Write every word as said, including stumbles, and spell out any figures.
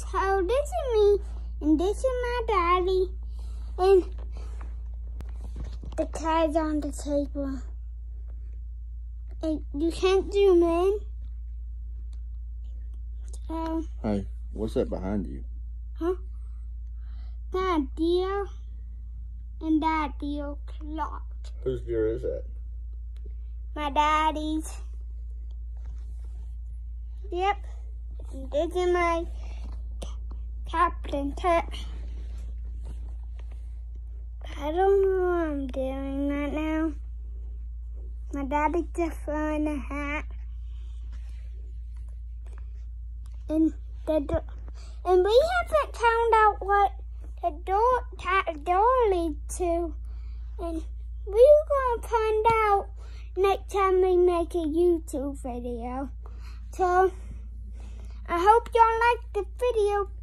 So this is me, and this is my daddy, and the car's on the table. And you can't zoom in. So, hey, what's that behind you? huh? That deer and that deer clock. Whose deer is that? My daddy's. Yep. And this is my captain cat. I don't know what I'm doing right now. My daddy's just throwing a hat. And the do- and we haven't found out what the door that door leads to. And we're gonna find out next time we make a YouTube video. So I hope y'all like the video.